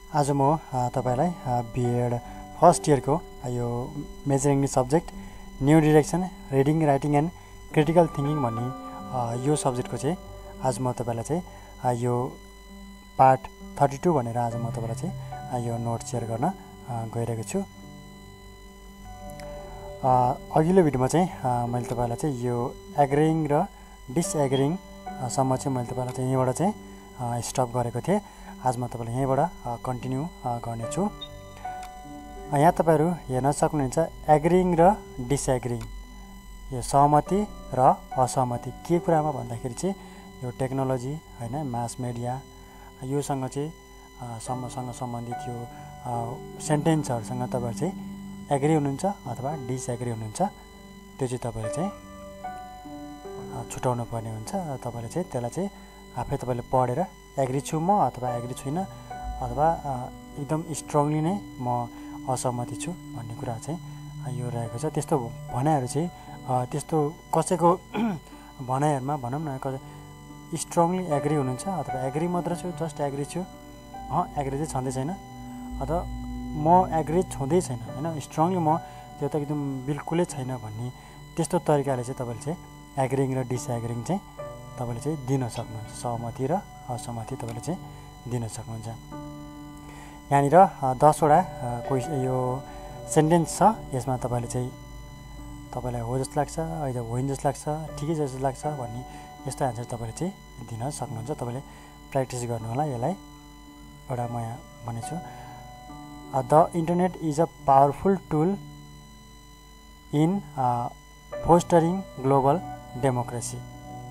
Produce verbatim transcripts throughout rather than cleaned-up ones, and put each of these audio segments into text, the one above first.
आज म तपाईलाई बिएड फर्स्ट इयरको यो major English subject new direction reading writing and critical thinking भन्ने यो सब्जेक्टको चाहिँ आज म तपाईलाई चाहिँ यो पार्ट थर्टी टू भनेर आज म तपाईलाई चाहिँ यो नोट सेयर गर्न गइरहेको छु। अघिल्लो भिडियोमा चाहिँ मैले तपाईलाई चाहिँ यो एग्रिङ र डिसएग्रिङ सम्म चाहिँ मैले तपाईलाई चाहिँ यहीँबाट चाहिँ स्टप गरेको थिएँ। आज म तपाईलाई यहीँबाट कन्टिन्यू गर्नेछु। यहाँ तपाईहरु हेर्न सक्नुहुन्छ एग्रिङ र डिसएग्रिङ, यो सहमति र असहमति के कुरामा भन्दाखेरि चाहिँ यो टेक्नोलोजी हैन, मास मिडिया योसँग चाहिँ सम्मसँग सम्बन्धित यो सेन्टेन्सहरुसँग तपाईहरु चाहिँ एग्री हुनुहुन्छ अथवा डिसएग्री हुनुहुन्छ, त्यो चाहिँ तपाईले चाहिँ छुटाउनु पर्ने हुन्छ। तपाईले चाहिँ त्यसलाई चाहिँ आफै तपाईले पढेर एग्री छु म अथवा एग्री छुइनँ अथवा एकदम स्ट्रङली नै म असहमति छु भन्ने कुरा चाहिँ यो रहेको छ। त्यस्तो भनाइहरू चाहिँ त्यस्तो कसैको भनाइहरूमा भनौँ न स्ट्रङली एग्री हुनुहुन्छ अथवा एग्री मात्र छु, जस्ट एग्री छु, अँ एग्री चाहिँ छँदै छैन अथवा म एग्री छँदै छैन हैन, स्ट्रङली म त्यो त एकदम बिल्कुलै छैन भन्ने त्यस्तो तरिकाले चाहिँ तपाईले चाहिँ एग्रिङ र डिसएग्रिङ चाहिँ तपाईले चाहिँ दिन सक्नुहुन्छ। सहमति र असहमति तपाईले चाहिँ दिन सक्नुहुन्छ। यहाँनिर दसवटा कोही यो सेन्टेन्स छ, यसमा तपाईले चाहिँ तपाईलाई हो जस्तो लाग्छ, अहिले होइन जस्तो लाग्छ, ठिकै जस्तो लाग्छ भन्ने यस्तो एन्सर तपाईले चाहिँ दिन सक्नुहुन्छ। तपाईले प्र्याक्टिस गर्नु होला यसलाई। एउटा म यहाँ भनेछु, the internet is a powerful tool in fostering global democracy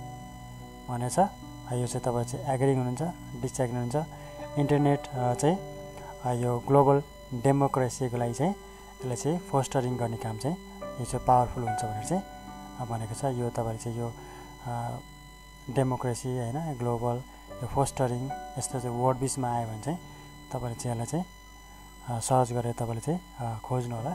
भनेछ। यो चाहिँ तपाईँ चाहिँ एग्रिङ हुनुहुन्छ, डिसएग्री हुनुहुन्छ। इन्टरनेट चाहिँ यो ग्लोबल डेमोक्रेसीको लागि चाहिँ यसले चाहिँ फोस्टरिङ गर्ने काम चाहिँ यो चाहिँ पावरफुल हुन्छ भनेर चाहिँ भनेको छ। यो तपाईँले चाहिँ यो डेमोक्रेसी हैन, ग्लोबल यो फोस्टरिङ यस्तो चाहिँ वर्ड बिचमा आयो भने चाहिँ तपाईँले चाहिँ यसलाई चाहिँ सर्च गरेर तपाईँले चाहिँ खोज्नु होला।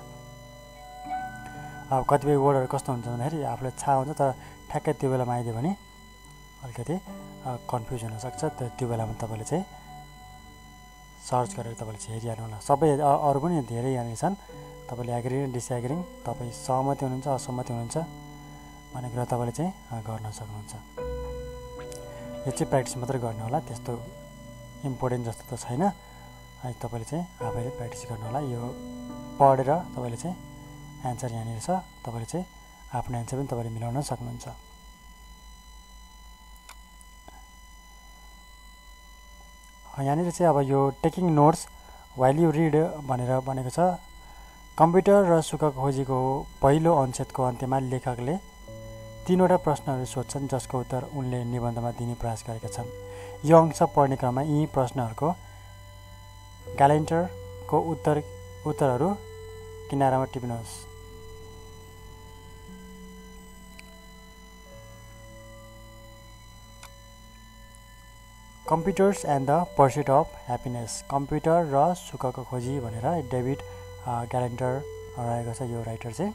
अब कतिपय वर्डहरू कस्तो हुन्छ भन्दाखेरि आफूलाई थाहा हुन्छ तर ठ्याक्कै त्यो बेलामा आइदियो भने अलिकति कन्फ्युज हुनसक्छ। त्यो बेलामा तपाईँले चाहिँ सर्च गरेर तपाईँले चाहिँ हेरिहाल्नु होला। सबै अरू पनि धेरै यहाँनिर छन्। तपाईँले एग्रिङ डिसएग्रिङ, तपाईँ सहमति हुनुहुन्छ असहमति हुनुहुन्छ भन्ने कुरा तपाईँले चाहिँ गर्न सक्नुहुन्छ। यो चाहिँ प्र्याक्टिस मात्रै गर्नु होला, त्यस्तो इम्पोर्टेन्ट जस्तो त छैन। अनि तपाईँले चाहिँ आफैले प्र्याक्टिस गर्नु होला। यो पढेर तपाईँले चाहिँ एन्सर यहाँनिर छ, तपाईँले चाहिँ आफ्नो एन्सर पनि तपाईँले मिलाउन सक्नुहुन्छ। यहाँनिर चाहिँ अब यो taking notes while you read भनेर भनेको छ। कम्प्युटर र सुख खोजीको पहिलो अनुच्छेदको अन्त्यमा लेखकले तीनवटा प्रश्नहरू सोध्छन् जसको उत्तर उनले निबन्धमा दिने प्रयास गरेका छन्। यो अंश पढ्ने क्रममा यी प्रश्नहरूको ग्यालेन्टरको उत्तर उत्तरहरू किनारामा टिप्नुहोस्। Computers and the pursuit of happiness, computer र सुखको खोजी भनेर डेभिड ग्यालेन्टर रहेको छ यो राइटर चाहिँ।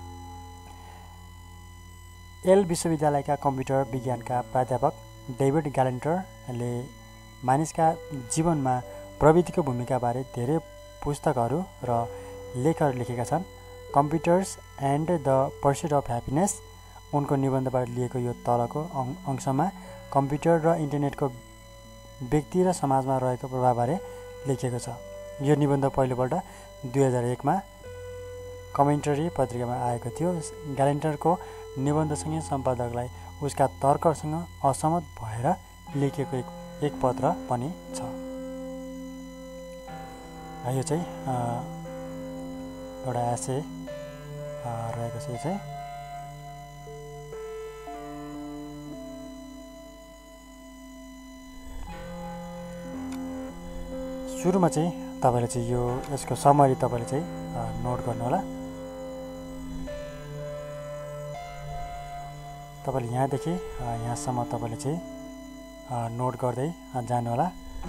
एल विश्वविद्यालयका कम्प्युटर विज्ञानका प्राध्यापक डेभिड ग्यालेन्टरले मानिसका जीवनमा प्रविधिको भूमिकाबारे धेरै पुस्तकहरू र लेखहरू लेखेका छन्। Computers and the pursuit of happiness उनको निबन्धबाट लिएको यो तलको अंशमा कम्प्युटर र इन्टरनेटको व्यक्ति र समाजमा रहेको प्रभावबारे लेखिएको छ। यो निबन्ध पहिलोपल्ट दुई हजार एकमा कमेन्टरी पत्रिकामा आएको थियो। ग्यालेन्टरको निबन्धसँगै सम्पादकलाई उसका तर्कसँग असहमत भएर लेखिएको एक, एक पत्र पनि छ। यो चाहिँ एउटा एसे रहेको छ। यो चाहिँ सुरुमा चाहिँ तपाईले चाहिँ यो यसको समरी तपाईले चाहिँ नोट गर्नु होला। तपाईले यहाँदेखि यहाँसम्म तपाईले चाहिँ नोट गर्दै जानु होला।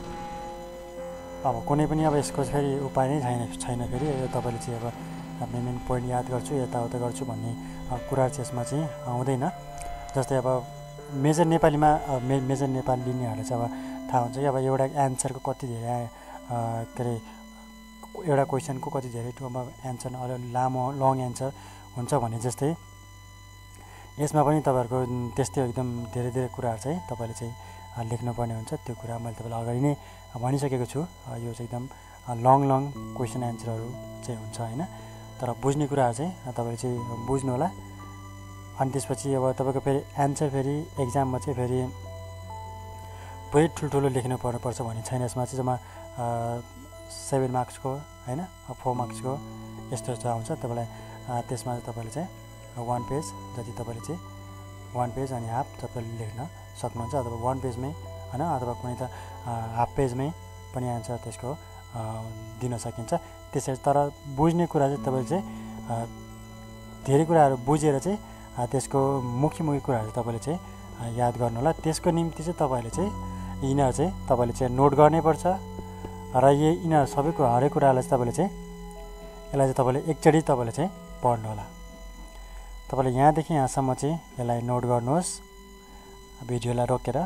अब कुनै पनि अब यसको फेरि उपाय नै छैन छैन फेरि यो तपाईँले चाहिँ अब मेन मेन पोइन्ट याद गर्छु यताउता गर्छु भन्ने कुरा चाहिँ यसमा चाहिँ आउँदैन। जस्तै अब मेजर नेपालीमा मे मेजर नेपाली लिनेहरूले चाहिँ अब थाहा हुन्छ कि अब एउटा एन्सरको कति धेरै के अरे एउटा क्वेसनको कति धेरै टुमा एन्सर अलि लामो लङ एन्सर हुन्छ भने जस्तै यसमा पनि तपाईँहरूको त्यस्तै एकदम धेरै धेरै कुराहरू चाहिँ तपाईँले चाहिँ लेख्नुपर्ने हुन्छ। त्यो कुरा मैले तपाईँलाई अगाडि नै भनिसकेको छु। यो चाहिँ एकदम लङ लङ क्वेसन एन्सरहरू चाहिँ हुन्छ होइन। तर बुझ्ने कुराहरू चाहिँ तपाईँले चाहिँ बुझ्नु होला। अनि त्यसपछि अब तपाईँको फेरि एन्सर फेरि एक्जाममा चाहिँ फेरि पुरै ठुल्ठुलो लेख्नु पर्नुपर्छ भन्ने छैन। यसमा चाहिँ जम्मा सेभेन मार्क्सको होइन फोर मार्क्सको यस्तो यस्तो आउँछ। तपाईँलाई त्यसमा चाहिँ तपाईँले चाहिँ वान पेज जति तपाईँले चाहिँ वान पेज अनि हाफ तपाईँले लेख्न सक्नुहुन्छ, अथवा वान पेजमै होइन अथवा कुनै त हाफ पेजमै पनि एन्सर त्यसको दिन सकिन्छ। त्यसरी तर बुझ्ने कुरा चाहिँ तपाईँले चाहिँ धेरै कुराहरू बुझेर चाहिँ त्यसको मुख्य मुख्य कुराहरू तपाईँले चाहिँ याद गर्नु होला। त्यसको निम्ति चाहिँ तपाईँले चाहिँ यिनीहरू चाहिँ तपाईँले चाहिँ नोट गर्नैपर्छ र यही यिनीहरू सबैको हरेक कुरालाई चाहिँ तपाईँले चाहिँ यसलाई चाहिँ तपाईँले एकचोटि तपाईँले चाहिँ पढ्नु होला। तपाईँले यहाँदेखि यहाँसम्म चाहिँ यसलाई नोट गर्नुहोस् भिडियोलाई रोकेर।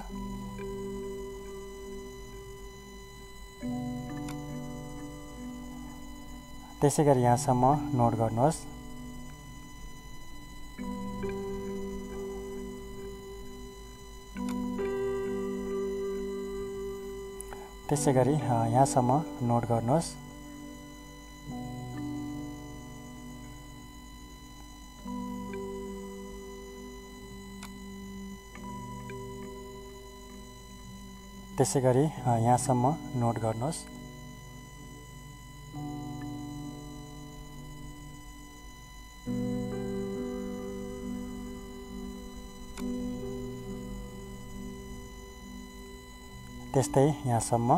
त्यसै गरी यहाँसम्म नोट गर्नुहोस्। त्यसै गरी यहाँसम्म नोट गर्नुहोस्। त्यसै गरी यहाँसम्म नोट गर्नुहोस्। त्यस्तै यहाँसम्म।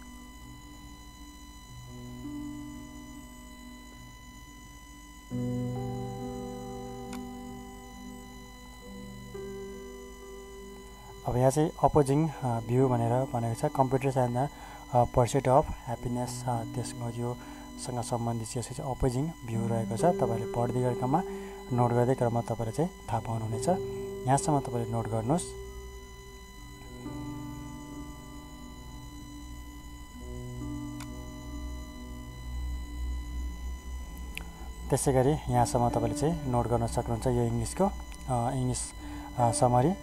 अब यहाँ चाहिँ अपोजिङ भ्यू भनेर भनेको छ computer science pursuit of happiness, त्यसको योसँग सम्बन्धित चाहिँ चाहिँ अपोजिङ भ्यू रहेको छ। तपाईँले पढ्दै गरेकोमा नोट गर्दै क्रममा तपाईँले चाहिँ थाहा पाउनुहुनेछ। यहाँसम्म तपाईँले नोट गर्नुहोस्। त्यसै गरी यहाँसम्म तपाईँले चाहिँ नोट गर्न सक्नुहुन्छ। यो इङ्ग्लिसको इङ्ग्लिस समरी।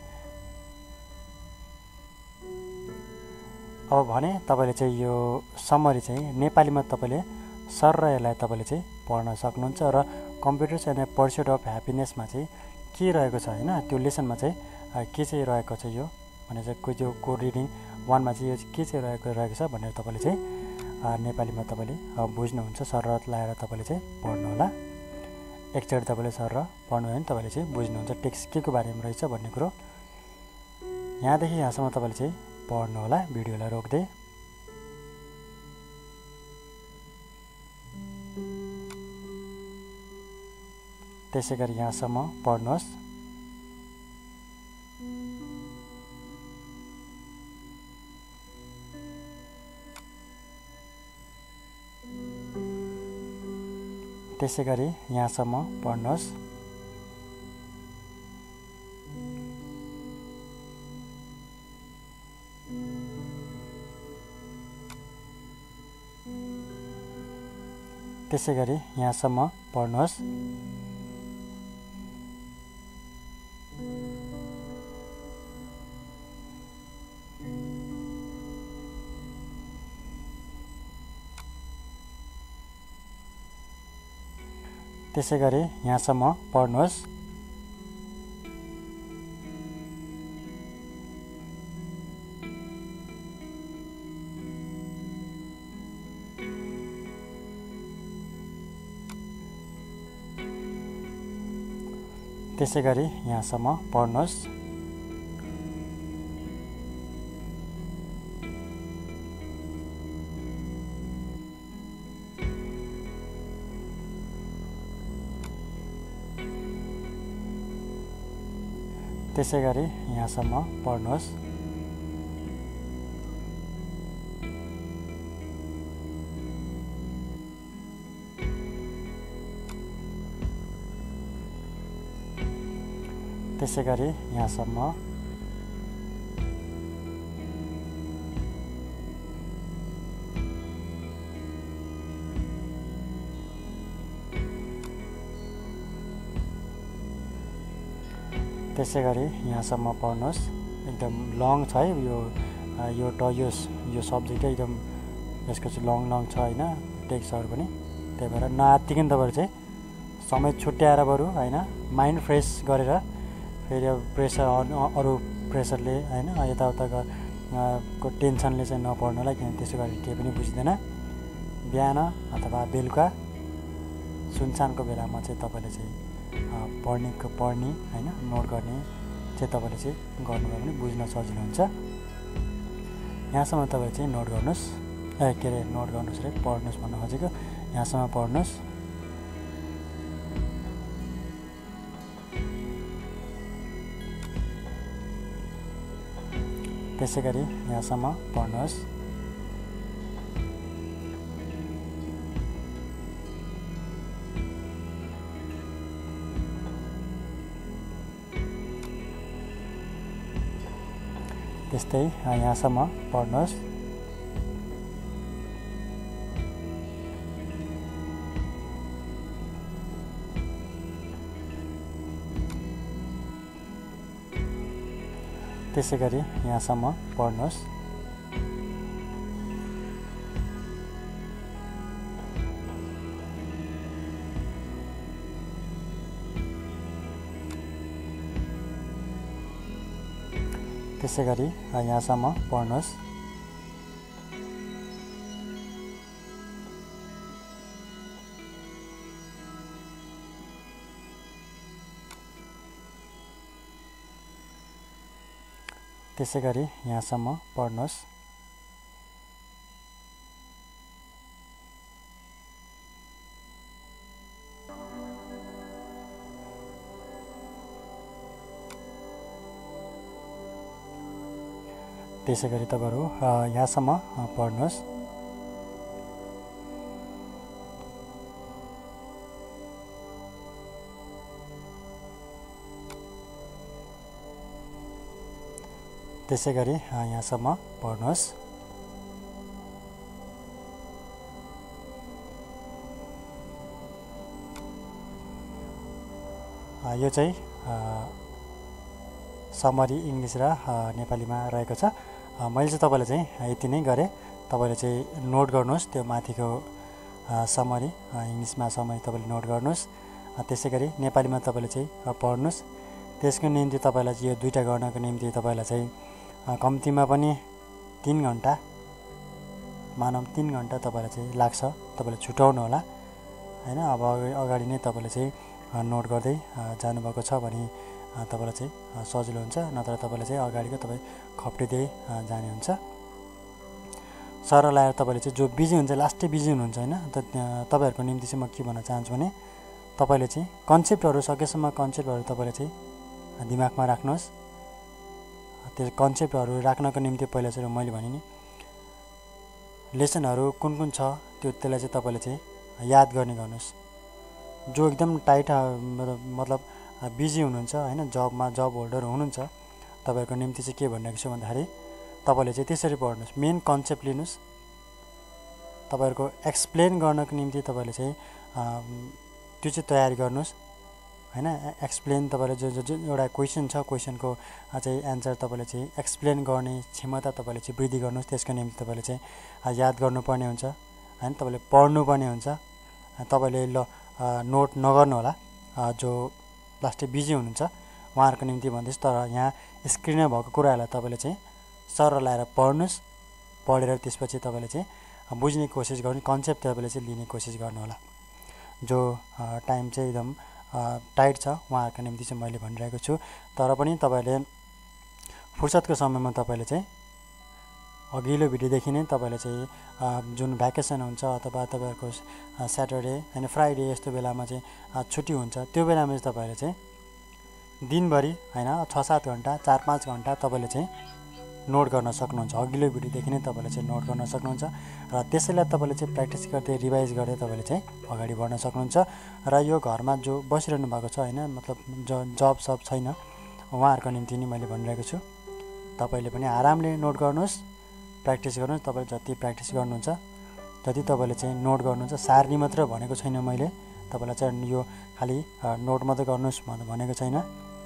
अब भने तपाईँले चाहिँ यो समरी चाहिँ नेपालीमा तपाईँले सर र यसलाई तपाईँले चाहिँ पढ्न सक्नुहुन्छ। र कम्प्युटर साइन्स पर्सेट अफ ह्याप्पिनेसमा चाहिँ के रहेको छ होइन, त्यो लेसनमा चाहिँ के चाहिँ रहेको छ यो भने चाहिँ को त्यो कोड रिडिङ वानमा चाहिँ यो के चाहिँ रहेको रहेको छ भनेर तपाईँले चाहिँ नेपालीमा तपाईँले बुझ्नुहुन्छ। सर र लगाएर तपाईँले चाहिँ पढ्नु होला। एकचोटि तपाईँले सर र पढ्नु भयो भने तपाईँले चाहिँ बुझ्नुहुन्छ टेक्स्ट के को बारेमा रहेछ भन्ने कुरो। यहाँदेखि यहाँसम्म तपाईँले चाहिँ पढ्नु होला भिडियोलाई रोक्दै। त्यसै गरी यहाँसम्म पढ्नुहोस्। त्यसै गरी यहाँसम्म पढ्नुहोस्। त्यसै गरी यहाँसम्म पढ्नुहोस्। त्यसै गरी यहाँसम्म पढ्नुहोस्। त्यसै गरी यहाँसम्म पढ्नुहोस्। त्यसै गरी यहाँसम्म पढ्नुहोस्। त्यसै गरी यहाँसम्म। त्यसै गरी यहाँसम्म पढ्नुहोस्। एकदम लङ छ है यो यो ट यो यो सब्जेक्ट एकदम यसको चाहिँ लङ लङ छ होइन टेक्स्टहरू पनि। त्यही भएर नआत्तिकन तपाईँहरू चाहिँ समय छुट्याएर बरु होइन माइन्ड फ्रेस गरेर फेरि अब प्रेसर अरू प्रेसरले होइन यताउता को टेन्सनले चाहिँ नपढ्नुलाई, किनभने त्यसो गरी केही पनि बुझ्दैन। बिहान अथवा बेलुका सुनसानको बेलामा चाहिँ तपाईँले चाहिँ पढ्नेको पढ्ने होइन नोट गर्ने चाहिँ तपाईँले चाहिँ गर्नुभयो भने बुझ्न सजिलो हुन्छ। यहाँसम्म तपाईँ चाहिँ नोट गर्नुहोस्, ए के अरे नोट गर्नुहोस् रे पढ्नुहोस् भन्न खोजेको। यहाँसम्म पढ्नुहोस्। त्यसै गरी यहाँसम्म पढ्नुहोस्। त्यस्तै यहाँसम्म पढ्नुहोस्। त्यसै गरी यहाँसम्म पढ्नुहोस्। त्यसै गरी यहाँसम्म पढ्नुहोस्। त्यसै गरी यहाँसम्म पढ्नुहोस्। त्यसै गरी तपाईँहरू यहाँसम्म पढ्नुहोस्। त्यसै गरी यहाँसम्म पढ्नुहोस्। यो चाहिँ समरी इङ्ग्लिस र नेपालीमा रहेको छ। मैले चाहिँ तपाईँलाई चाहिँ यति नै गरेँ। तपाईँले चाहिँ नोट गर्नुहोस् त्यो माथिको समरी, इङ्ग्लिसमा समरी तपाईँले नोट गर्नुहोस्। त्यसै गरी नेपालीमा तपाईँले चाहिँ पढ्नुहोस्। त्यसको निम्ति तपाईँलाई चाहिँ यो दुईवटा गर्नको निम्ति तपाईँलाई चाहिँ कम्तीमा पनि तिन घन्टा मानौँ तिन घन्टा तपाईँलाई चाहिँ लाग्छ। तपाईँले छुट्याउनु होला होइन। अब अगाडि नै तपाईँले चाहिँ नोट गर्दै जानुभएको छ भने तपाईँलाई चाहिँ सजिलो हुन्छ, नत्र तपाईँले चाहिँ अगाडिको तपाईँ खप्टिँदै जाने हुन्छ। सरल आएर तपाईँले चाहिँ जो बिजी हुन्छ लास्टै बिजी हुनुहुन्छ होइन, त तपाईँहरूको निम्ति चाहिँ म के भन्न चाहन्छु भने तपाईँले चाहिँ कन्सेप्टहरू सकेसम्म कन्सेप्टहरू तपाईँले चाहिँ दिमागमा राख्नुहोस्। त्यो कन्सेप्टहरू राख्नको निम्ति पहिला चाहिँ मैले भने नि लेसनहरू कुन कुन छ त्यो त्यसलाई चाहिँ तपाईँले चाहिँ याद गर्ने गर्नुहोस्। जो एकदम टाइट मतलब बिजी हुनुहुन्छ होइन, जबमा जब होल्डर हुनुहुन्छ, तपाईँहरूको निम्ति चाहिँ के भनिरहेको छु भन्दाखेरि तपाईँले चाहिँ त्यसरी पढ्नुहोस्। मेन कन्सेप्ट लिनुहोस्। तपाईँहरूको एक्सप्लेन गर्नको निम्ति तपाईँले चाहिँ त्यो चाहिँ तयारी गर्नुहोस् होइन। एक्सप्लेन तपाईँले जो जो एउटा क्वेसन छ क्वेसनको चाहिँ एन्सर तपाईँले चाहिँ एक्सप्लेन गर्ने क्षमता तपाईँले चाहिँ वृद्धि गर्नुहोस्। त्यसको निम्ति तपाईँले चाहिँ याद गर्नुपर्ने हुन्छ होइन, तपाईँले पढ्नुपर्ने हुन्छ। तपाईँले ल नोट नगर्नु होला जो लास्टै बिजी हुनुहुन्छ उहाँहरूको निम्ति भन्दैछु। तर यहाँ स्क्रिनमा भएको कुराहरूलाई तपाईँले चाहिँ सरल आएर पढ्नुहोस्। पढेर त्यसपछि तपाईँले चाहिँ बुझ्ने कोसिस गर्नु, कन्सेप्ट तपाईँले चाहिँ लिने कोसिस गर्नु होला। जो टाइम चाहिँ एकदम टाइट छ उहाँहरूको निम्ति चाहिँ मैले भनिरहेको छु। तर पनि तपाईँले फुर्सदको समयमा तपाईँले चाहिँ अघिल्लो भिडियोदेखि नै तपाईँले चाहिँ जुन भ्याकेसन हुन्छ अथवा तपाईँहरूको स्याटरडे होइन फ्राइडे यस्तो बेलामा चाहिँ छुट्टी हुन्छ, त्यो बेलामा चाहिँ तपाईँले चाहिँ दिनभरि होइन छ सात घन्टा चार पाँच घन्टा तपाईँले चाहिँ नोट गर्न सक्नुहुन्छ। अघिल्लो भिडियोदेखि नै तपाईँले चाहिँ नोट गर्न सक्नुहुन्छ र त्यसैलाई तपाईँले चाहिँ प्र्याक्टिस गर्दै रिभाइज गर्दै तपाईँले चाहिँ अगाडि बढ्न सक्नुहुन्छ। र यो घरमा जो बसिरहनु भएको छ होइन, मतलब ज जब सब छैन उहाँहरूको निम्ति नै मैले भनिरहेको छु। तपाईँले पनि आरामले नोट गर्नुहोस्, प्र्याक्टिस गर्नुहोस्। तपाईँले जति प्र्याक्टिस गर्नुहुन्छ जति तपाईँले चाहिँ नोट गर्नुहुन्छ, सार्नी मात्र भनेको छैन मैले तपाईँलाई चाहिँ यो खालि नोट मात्रै गर्नुहोस् भनेको छैन।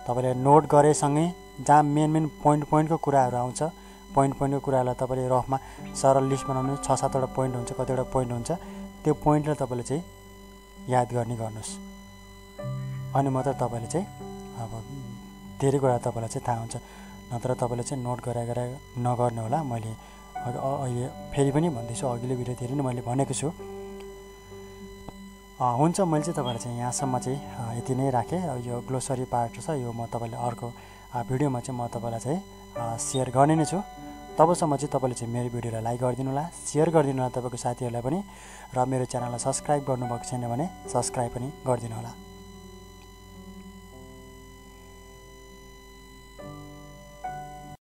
तपाईँले नोट गरेसँगै जहाँ मेन मेन पोइन्ट पोइन्टको कुराहरू आउँछ पोइन्ट पोइन्टको कुरालाई तपाईँले रफमा सरल लिस्ट बनाउनु छ सातवटा पोइन्ट हुन्छ कतिवटा पोइन्ट हुन्छ त्यो पोइन्टलाई तपाईँले चाहिँ याद गर्ने गर्नुहोस् अनि मात्र तपाईँले चाहिँ अब धेरै कुरा तपाईँलाई चाहिँ थाहा हुन्छ नत्र तपाईँले चाहिँ नोट गराए गराए नगर्नु होला मैले अहिले फेरि पनि भन्दैछु अघिल्लो भिडियोतिर नै मैले भनेको छु हुन्छ मैले चाहिँ तपाईँलाई चाहिँ यहाँसम्म चाहिँ यति नै राखेँ यो ग्लोसरी पार्ट छ यो म तपाईँलाई अर्को भिडियोमा चाहिँ म तपाईँलाई चाहिँ सेयर गर्ने नै छु तबसम्म चाहिँ तपाईँले चाहिँ मेरो भिडियोलाई लाइक गरिदिनु होला सेयर गरिदिनु होला तपाईँको साथीहरूलाई पनि र मेरो च्यानललाई सब्सक्राइब गर्नुभएको छैन भने सब्सक्राइब पनि गरिदिनु होला।